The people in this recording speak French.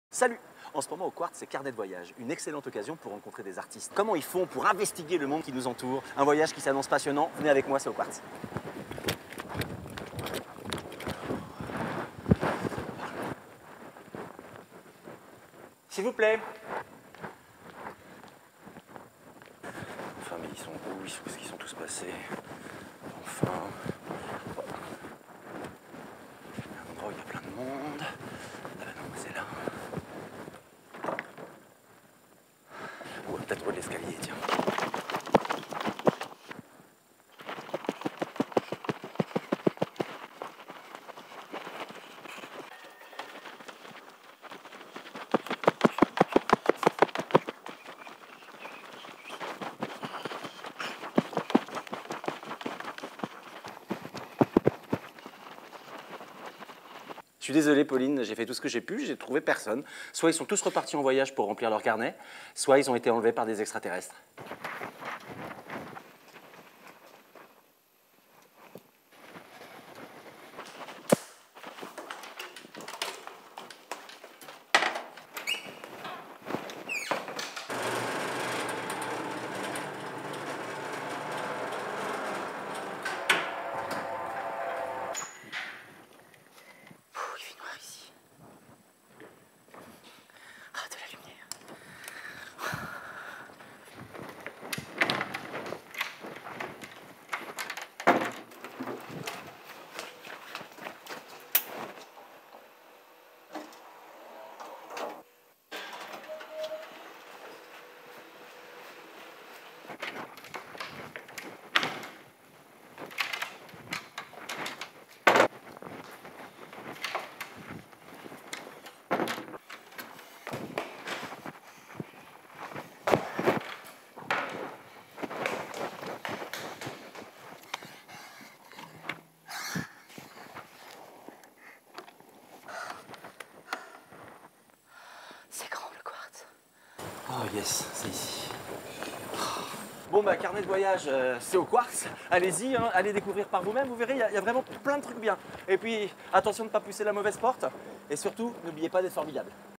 Salut! En ce moment au Quartz, c'est Carnet de voyage, une excellente occasion pour rencontrer des artistes. Comment ils font pour investiguer le monde qui nous entoure? Un voyage qui s'annonce passionnant, venez avec moi, c'est au Quartz. S'il vous plaît. Enfin, mais ils sont où? Où est-ce qu'ils sont tous passés? Enfin... Il y a un endroit où il y a plein de monde. Ah bah non, c'est là. Ou peut-être au de l'escalier, tiens. Je suis désolé, Pauline, j'ai fait tout ce que j'ai pu, j'ai trouvé personne. Soit ils sont tous repartis en voyage pour remplir leur carnet, soit ils ont été enlevés par des extraterrestres. Il fait noir ici. Ah, de la lumière. C'est grand le Quartz. Oh yes, c'est ici. Bon bah carnet de voyage, c'est au Quartz. Allez-y, hein, allez découvrir par vous-même, vous verrez, il y a vraiment plein de trucs bien. Et puis attention de ne pas pousser la mauvaise porte. Et surtout, n'oubliez pas d'être formidable.